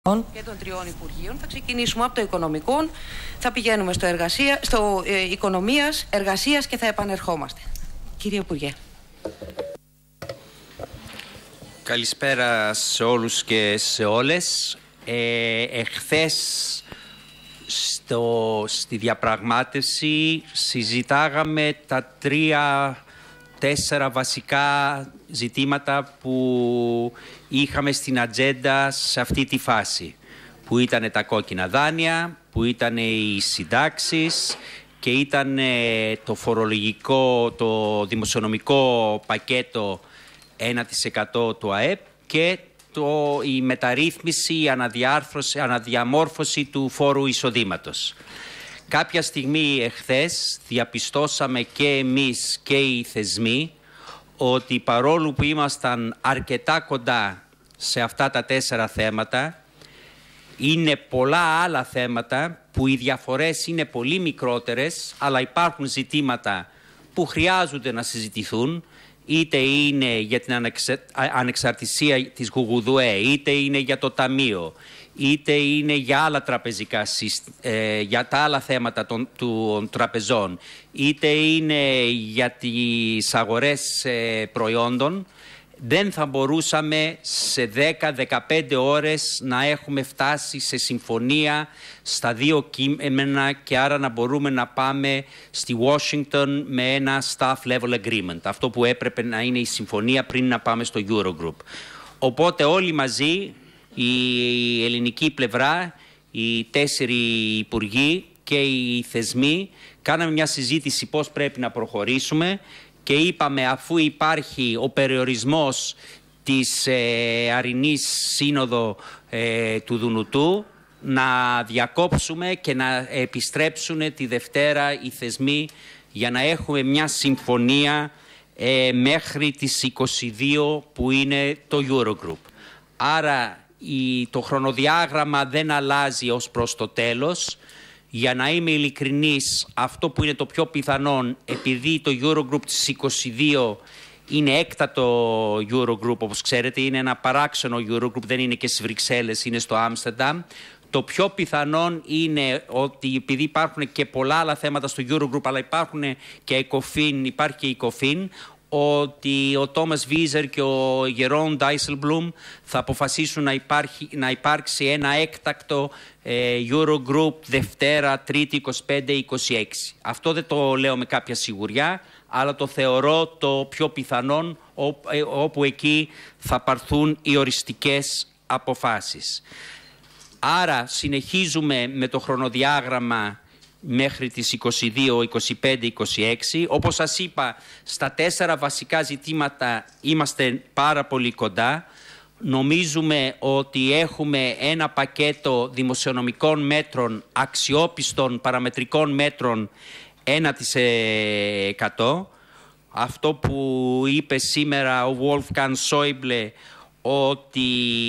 και των τριών Υπουργείων. Θα ξεκινήσουμε από το Οικονομικό, θα πηγαίνουμε στο Οικονομίας, Εργασίας και θα επανερχόμαστε. Κύριε Υπουργέ. Καλησπέρα σε όλους και σε όλες. Εχθές στη διαπραγμάτευση συζητάγαμε τα 3-4 βασικά ζητήματα που είχαμε στην ατζέντα σε αυτή τη φάση, που ήταν τα κόκκινα δάνεια, που ήταν οι συντάξεις και ήταν το φορολογικό, το δημοσιονομικό πακέτο 1% του ΑΕΠ και η μεταρρύθμιση, η αναδιαμόρφωση του φόρου εισοδήματος. Κάποια στιγμή εχθές διαπιστώσαμε και εμείς και οι θεσμοί ότι παρόλο που ήμασταν αρκετά κοντά σε αυτά τα 4 θέματα, είναι πολλά άλλα θέματα που οι διαφορές είναι πολύ μικρότερες, αλλά υπάρχουν ζητήματα που χρειάζονται να συζητηθούν, είτε είναι για την ανεξαρτησία της Γουγουδουέ, είτε είναι για το Ταμείο, είτε είναι για άλλα τραπεζικά για τα άλλα θέματα των τραπεζών, είτε είναι για τις αγορές προϊόντων, δεν θα μπορούσαμε σε 10-15 ώρες να έχουμε φτάσει σε συμφωνία στα 2 κείμενα και άρα να μπορούμε να πάμε στη Washington με ένα staff level agreement. Αυτό που έπρεπε να είναι η συμφωνία πριν να πάμε στο Eurogroup. Οπότε όλοι μαζί, η ελληνική πλευρά, οι 4 υπουργοί και οι θεσμοί, κάναμε μια συζήτηση πώς πρέπει να προχωρήσουμε και είπαμε, αφού υπάρχει ο περιορισμός της Αρινής Σύνοδο του Δουνουτού, να διακόψουμε και να επιστρέψουν τη Δευτέρα οι θεσμοί για να έχουμε μια συμφωνία μέχρι τις 22 που είναι το Eurogroup. Άρα το χρονοδιάγραμμα δεν αλλάζει ως προς το τέλος. Για να είμαι ειλικρινής, αυτό που είναι το πιο πιθανόν, επειδή το Eurogroup της 22 είναι έκτατο Eurogroup, όπως ξέρετε, είναι ένα παράξενο Eurogroup, δεν είναι και στις Βρυξέλλες, είναι στο Άμστερνταμ. Το πιο πιθανόν είναι ότι επειδή υπάρχουν και πολλά άλλα θέματα στο Eurogroup, αλλά υπάρχει και η ECOFIN, ότι ο Τόμας Βίζερ και ο Γερόν Ντάισελμπλουμ θα αποφασίσουν να υπάρξει ένα έκτακτο Eurogroup Δευτέρα, Τρίτη, 25-26. Αυτό δεν το λέω με κάποια σιγουριά, αλλά το θεωρώ το πιο πιθανόν, όπου εκεί θα πάρθουν οι οριστικές αποφάσεις. Άρα συνεχίζουμε με το χρονοδιάγραμμα μέχρι τις 22, 25, 26. Όπως σας είπα, στα 4 βασικά ζητήματα είμαστε πάρα πολύ κοντά. Νομίζουμε ότι έχουμε ένα πακέτο δημοσιονομικών μέτρων, αξιόπιστων παραμετρικών μέτρων 1%. Αυτό που είπε σήμερα ο Wolfgang Schäuble, ότι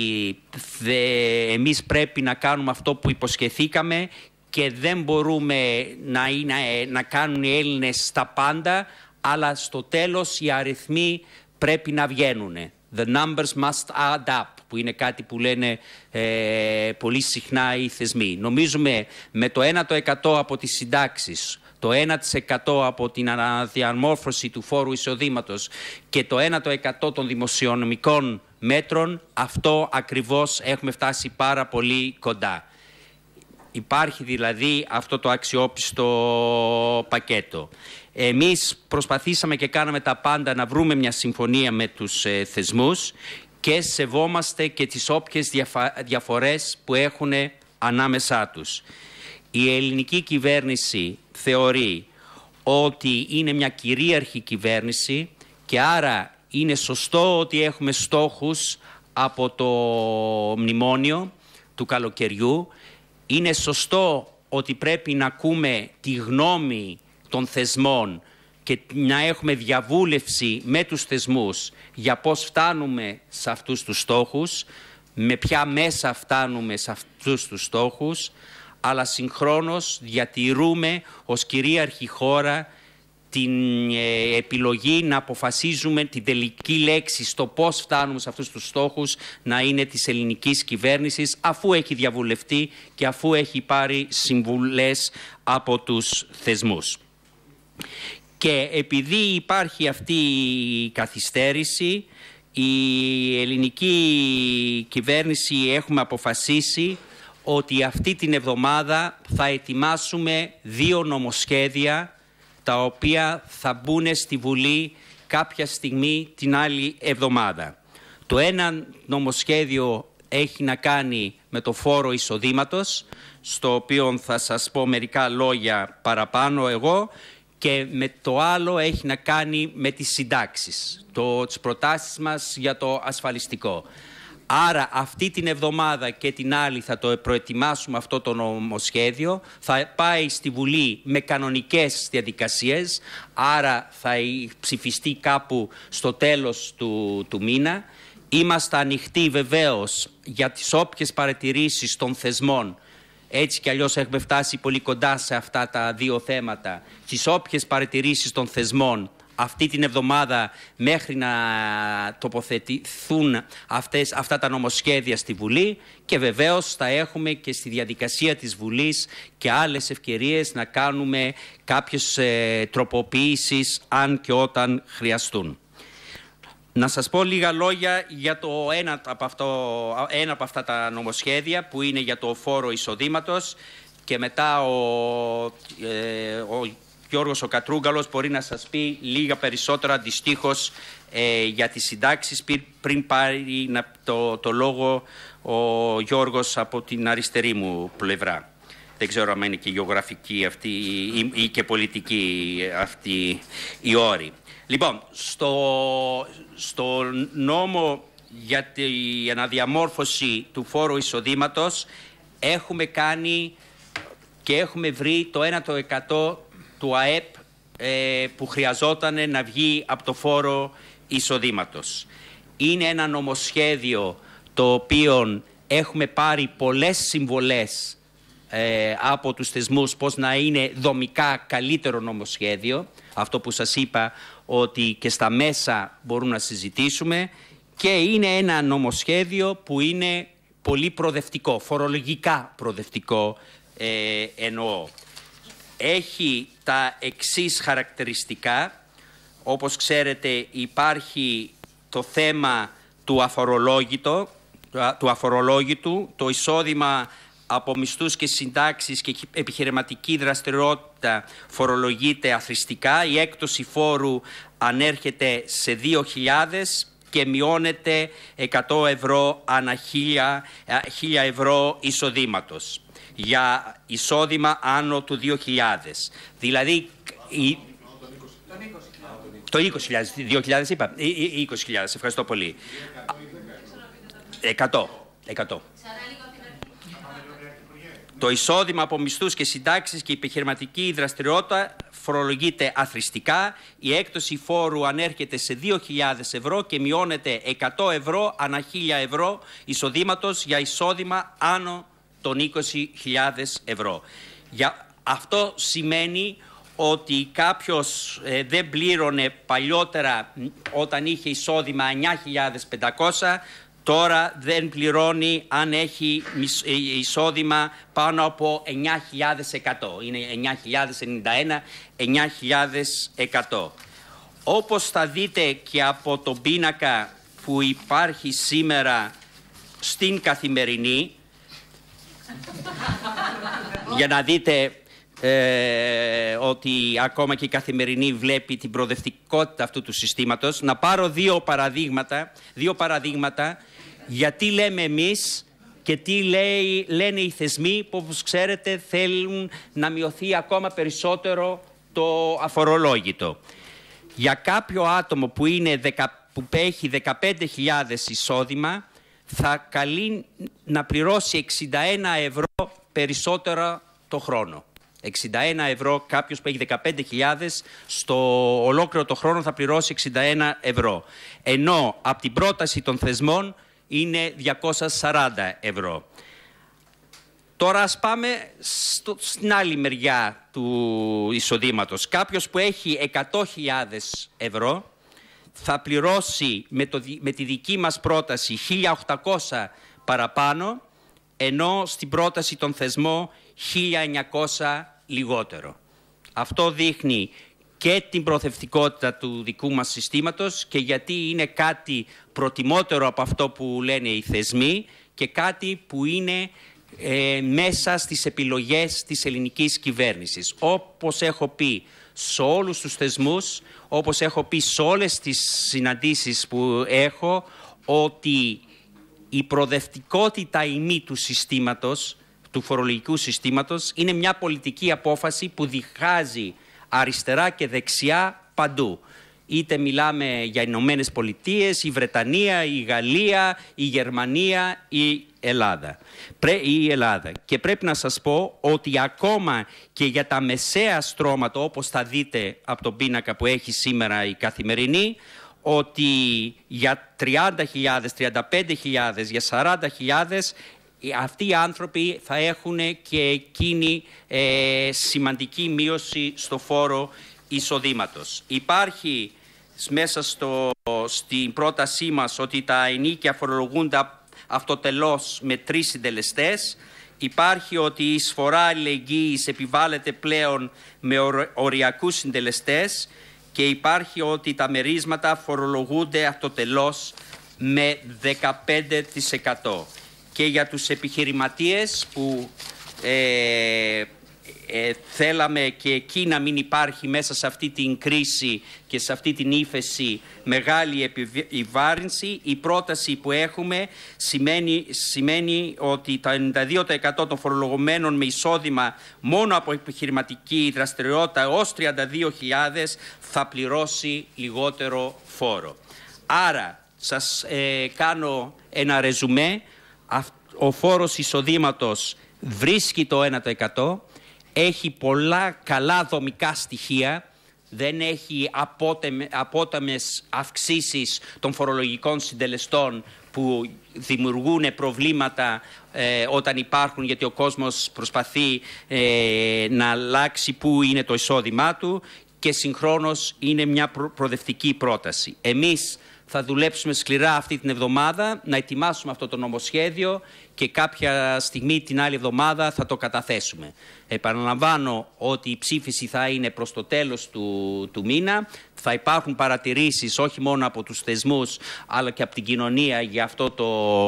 εμείς πρέπει να κάνουμε αυτό που υποσχεθήκαμε και δεν μπορούμε να κάνουν οι Έλληνες τα πάντα, αλλά στο τέλος οι αριθμοί πρέπει να βγαίνουν. The numbers must add up, που είναι κάτι που λένε πολύ συχνά οι θεσμοί. Νομίζουμε με το 1% από τις συντάξεις, το 1% από την αναδιαμόρφωση του φόρου εισοδήματος και το 1% των δημοσιονομικών μέτρων, αυτό ακριβώς έχουμε φτάσει πάρα πολύ κοντά. Υπάρχει δηλαδή αυτό το αξιόπιστο πακέτο. Εμείς προσπαθήσαμε και κάναμε τα πάντα να βρούμε μια συμφωνία με τους θεσμούς και σεβόμαστε και τις όποιες διαφορές που έχουν ανάμεσά τους. Η ελληνική κυβέρνηση θεωρεί ότι είναι μια κυρίαρχη κυβέρνηση και άρα είναι σωστό ότι έχουμε στόχους από το μνημόνιο του καλοκαιριού. Είναι σωστό ότι πρέπει να ακούμε τη γνώμη των θεσμών και να έχουμε διαβούλευση με τους θεσμούς για πώς φτάνουμε σε αυτούς τους στόχους, με ποια μέσα φτάνουμε σε αυτούς τους στόχους, αλλά συγχρόνως διατηρούμε ως κυρίαρχη χώρα την επιλογή να αποφασίζουμε την τελική λέξη στο πώς φτάνουμε σε αυτούς τους στόχους να είναι της ελληνικής κυβέρνησης, αφού έχει διαβουλευτεί και αφού έχει πάρει συμβουλές από τους θεσμούς. Και επειδή υπάρχει αυτή η καθυστέρηση, η ελληνική κυβέρνηση έχουμε αποφασίσει ότι αυτή την εβδομάδα θα ετοιμάσουμε 2 νομοσχέδια τα οποία θα μπουν στη Βουλή κάποια στιγμή την άλλη εβδομάδα. Το ένα νομοσχέδιο έχει να κάνει με το φόρο εισοδήματος, στο οποίο θα σας πω μερικά λόγια παραπάνω εγώ, και με το άλλο έχει να κάνει με τις συντάξεις, τις προτάσεις μας για το ασφαλιστικό. Άρα αυτή την εβδομάδα και την άλλη θα το προετοιμάσουμε αυτό το νομοσχέδιο, θα πάει στη Βουλή με κανονικές διαδικασίες, άρα θα ψηφιστεί κάπου στο τέλος του μήνα. Είμαστε ανοιχτοί βεβαίως για τις όποιες παρατηρήσεις των θεσμών. Έτσι κι αλλιώς έχουμε φτάσει πολύ κοντά σε αυτά τα 2 θέματα. Τις όποιες παρατηρήσεις των θεσμών αυτή την εβδομάδα μέχρι να τοποθετηθούν αυτά τα νομοσχέδια στη Βουλή, και βεβαίως θα έχουμε και στη διαδικασία της Βουλής και άλλες ευκαιρίες να κάνουμε κάποιες τροποποιήσεις αν και όταν χρειαστούν. Να σας πω λίγα λόγια για το ένα από αυτά τα νομοσχέδια που είναι για το φόρο εισοδήματος, και μετά ο Γιώργος ο Κατρούγκαλος μπορεί να σας πει λίγα περισσότερα αντιστοίχως για τις συντάξεις, πριν πάρει το λόγο ο Γιώργος από την αριστερή μου πλευρά. Δεν ξέρω αν είναι και γεωγραφική αυτή ή και πολιτική αυτή η όρη. Λοιπόν, στο νόμο για την αναδιαμόρφωση του φόρου εισοδήματος έχουμε κάνει και έχουμε βρει το 1% του ΑΕΠ που χρειαζόταν να βγει από το φόρο εισοδήματος. Είναι ένα νομοσχέδιο το οποίο έχουμε πάρει πολλές συμβολές από τους θεσμούς πώς να είναι δομικά καλύτερο νομοσχέδιο. Αυτό που σας είπα ότι και στα μέσα μπορούμε να συζητήσουμε, και είναι ένα νομοσχέδιο που είναι πολύ προοδευτικό, φορολογικά προοδευτικό εννοώ. Έχει τα εξής χαρακτηριστικά. Όπως ξέρετε υπάρχει το θέμα του αφορολόγητου, το εισόδημα από μισθούς και συντάξεις και επιχειρηματική δραστηριότητα φορολογείται αθροιστικά. Η έκπτωση φόρου ανέρχεται σε 2.000 και μειώνεται 100 ευρώ ανά 1.000 ευρώ εισοδήματος για εισόδημα άνω του 2.000. Δηλαδή το 20.000, 2.000 είπα, 20.000, ευχαριστώ πολύ. 100. Το εισόδημα από μισθούς και συντάξεις και επιχειρηματική δραστηριότητα φορολογείται αθροιστικά. Η έκπτωση φόρου ανέρχεται σε 2.000 ευρώ και μειώνεται 100 ευρώ ανά 1.000 ευρώ εισοδήματος για εισόδημα άνω των 20.000 ευρώ. Αυτό σημαίνει ότι κάποιος δεν πλήρωνε παλιότερα όταν είχε εισόδημα 9.500, τώρα δεν πληρώνει αν έχει εισόδημα πάνω από 9.100. Είναι 9.091, 9.100. Όπως θα δείτε και από τον πίνακα που υπάρχει σήμερα στην Καθημερινή, για να δείτε ότι ακόμα και η Καθημερινή βλέπει την προοδευτικότητα αυτού του συστήματος. Να πάρω δύο παραδείγματα γιατί λέμε εμείς και τι λένε οι θεσμοί που, όπως ξέρετε, θέλουν να μειωθεί ακόμα περισσότερο το αφορολόγητο. Για κάποιο άτομο που έχει 15.000 εισόδημα θα καλεί να πληρώσει 61 ευρώ περισσότερο το χρόνο. 61 ευρώ, κάποιος που έχει 15.000 στο ολόκληρο το χρόνο θα πληρώσει 61 ευρώ. Ενώ από την πρόταση των θεσμών είναι 240 ευρώ. Τώρα ας πάμε στην άλλη μεριά του εισοδήματος. Κάποιος που έχει 100.000 ευρώ θα πληρώσει με τη δική μας πρόταση 1.800 παραπάνω, ενώ στην πρόταση των θεσμών 1.900 λιγότερο. Αυτό δείχνει και την προθευτικότητα του δικού μας συστήματος και γιατί είναι κάτι προτιμότερο από αυτό που λένε οι θεσμοί και κάτι που είναι μέσα στις επιλογές της ελληνικής κυβέρνησης. Όπως έχω πει σε όλους τους θεσμούς, όπως έχω πει σε όλες τις συναντήσεις που έχω, ότι η προοδευτικότητα ή μη του συστήματος, του φορολογικού συστήματος, είναι μια πολιτική απόφαση που διχάζει αριστερά και δεξιά παντού. Είτε μιλάμε για Ηνωμένες Πολιτείες, η Βρετανία, η Γαλλία, η Γερμανία, η Ελλάδα. Και πρέπει να σας πω ότι ακόμα και για τα μεσαία στρώματα, όπως θα δείτε από τον πίνακα που έχει σήμερα η Καθημερινή, ότι για 30.000, 35.000, για 40.000 αυτοί οι άνθρωποι θα έχουν και εκείνη σημαντική μείωση στο φόρο εισοδήματος. Υπάρχει μέσα στην πρότασή μας ότι τα ενοίκια φορολογούνται αυτοτελώς με 3 συντελεστές. Υπάρχει ότι η εισφορά αλληλεγγύης επιβάλλεται πλέον με οριακούς συντελεστές και υπάρχει ότι τα μερίσματα φορολογούνται αυτοτελώς με 15%. Και για τους επιχειρηματίες που θέλαμε και εκεί να μην υπάρχει μέσα σε αυτή την κρίση και σε αυτή την ύφεση μεγάλη επιβάρυνση, η πρόταση που έχουμε σημαίνει ότι τα 92% των φορολογουμένων με εισόδημα μόνο από επιχειρηματική δραστηριότητα ως 32.000 θα πληρώσει λιγότερο φόρο. Άρα σας κάνω ένα ρεζουμέ. Ο φόρος εισοδήματος βρίσκει το 1%, έχει πολλά καλά δομικά στοιχεία, δεν έχει απόταμες αυξήσεις των φορολογικών συντελεστών που δημιουργούν προβλήματα όταν υπάρχουν, γιατί ο κόσμος προσπαθεί να αλλάξει πού είναι το εισόδημά του και συγχρόνως είναι μια προοδευτική πρόταση. Εμείς θα δουλέψουμε σκληρά αυτή την εβδομάδα να ετοιμάσουμε αυτό το νομοσχέδιο και κάποια στιγμή την άλλη εβδομάδα θα το καταθέσουμε. Επαναλαμβάνω ότι η ψήφιση θα είναι προς το τέλος του μήνα. Θα υπάρχουν παρατηρήσεις όχι μόνο από τους θεσμούς αλλά και από την κοινωνία για αυτό το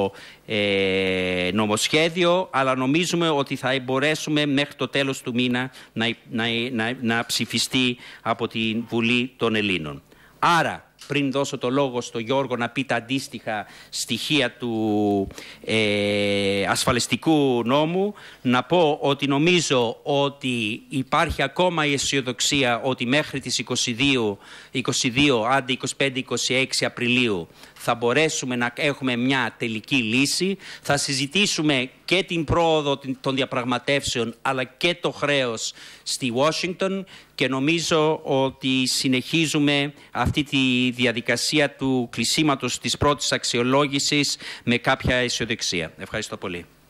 νομοσχέδιο, αλλά νομίζουμε ότι θα μπορέσουμε μέχρι το τέλος του μήνα να ψηφιστεί από τη Βουλή των Ελλήνων. Άρα, πριν δώσω το λόγο στο Γιώργο να πει τα αντίστοιχα στοιχεία του ασφαλιστικού νόμου, να πω ότι νομίζω ότι υπάρχει ακόμα η αισιοδοξία ότι μέχρι τις 22, άντε 25-26 Απριλίου θα μπορέσουμε να έχουμε μια τελική λύση. Θα συζητήσουμε και την πρόοδο των διαπραγματεύσεων αλλά και το χρέος στη Washington και νομίζω ότι συνεχίζουμε αυτή τη διαδικασία του κλεισίματος της πρώτης αξιολόγησης με κάποια αισιοδοξία. Ευχαριστώ πολύ.